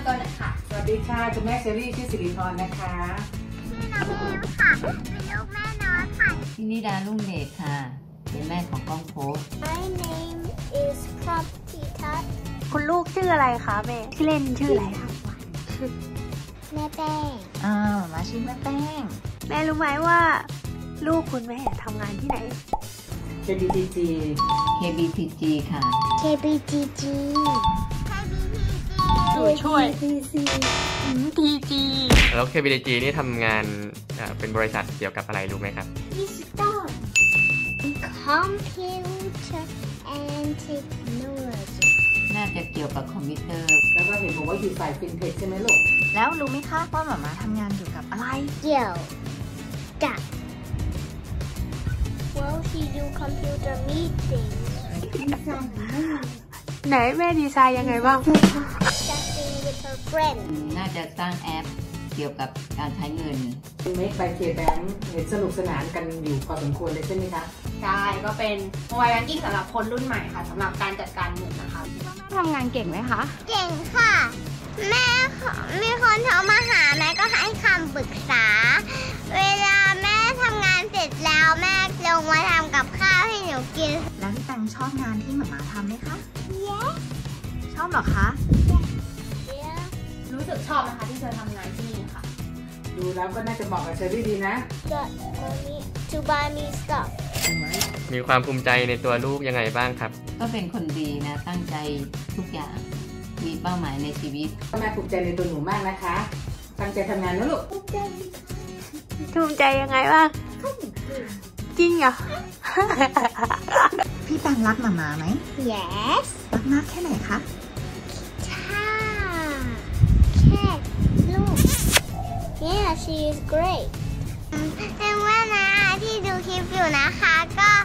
ำตัวหน่อยค่ะสวัสดีค่ะคุณแม่เชอรี่ชื่อสิริพรนะคะชื่อน้องมิวค่ะเป็นลูกแม่น้อยค่ะพี่นิดาลุ่งเดชค่ะเป็นแม่ของก้องโพส My name is Prop Titat คุณลูกชื่ออะไรคะแม่ที่เล่นชื่ออะไรคะแม่แป้งมาชื่อแม่แป้งแม่รู้ไหมว่าลูกคุณแม่ทำงานที่ไหน KBTG KBTG ค่ะ KBTG ช่วย TG แล้ว KBTG นี่ทำงานเป็นบริษัทเกี่ยวกับอะไรรู้ไหมครับ Digital Computer and Technology น่าจะเกี่ยวกับคอมพิวเตอร์แล้วก็เห็นบอกว่าอยู่ฝ่ายฟินเทคใช่ไหมลูกแล้วรู้ไหมคะว่าหม่าทำงานเกี่ยวกับอะไรเกี่ยวกับ Well she do computer meeting ไหนแม่ดีไซน์ยังไงบ้าง Chatting with her friend น่าจะสร้างแอปเกี่ยวกับการใช้เงิน Make by KBank เห็นสนุกสนานกันอยู่พอสมควรเลยใช่ไหมคะใช่ก็เป็นโมบายแบงกิ้งสำหรับคนรุ่นใหม่ค่ะสำหรับการจัดการเงินนะคะทำงานเก่งไหมคะเก่งค่ะแม่มีคนโทรมาหาแม่ก็ให้คำปรึกษาเวลาแม่ทำงานเสร็จแล้วแม่ลงมาทำกับข้าวให้หนูกินแล้วพี่แตงชอบงานที่หม่าทำไหมคะ Yes ชอบหรอคะ Yeah รู้สึกชอบนะคะที่เธอทำงานที่นี่ค่ะดูแล้วก็น่าจะเหมาะกับเชอรี่ดีนะ Got money to buy me stuff มีความภูมิใจในตัวลูกยังไงบ้างครับก็เป็นคนดีนะตั้งใจทุกอย่างมีเป้าหมายในชีวิตแม่ภูมิใจในตัวหนูมากนะคะตั้งใจทำงานนะลูกภูมิใจยังไงบ้างจริงเหรอพี่แตงรักหม่าไหม Yes รักมากแค่ไหนคะถ้าแค่ลูก Yeah she is great เพื่อนๆนะที่ดูคลิปอยู่นะคะก็